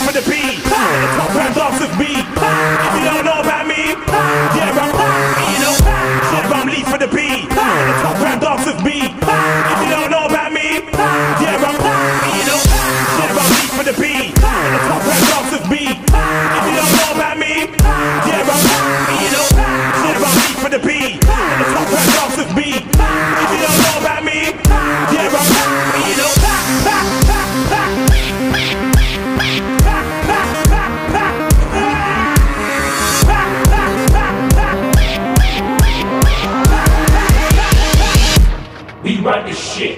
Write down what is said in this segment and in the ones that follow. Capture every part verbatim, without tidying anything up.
for the beat. And the top round dance with me. If you don't know about me, yeah, I'm, you know, yeah, I'm lead for the beat. And the top round dance with me. If you don't know about me, yeah, I'm, you know, yeah, I'm lead for the beat. And the top round dance with me. If you don't know about me, yeah, I'm, you know, yeah, I'm lead for the beat. And the top round dance with me. If you don't know about me, yeah, I'm, you know. We run this shit.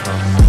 сразу.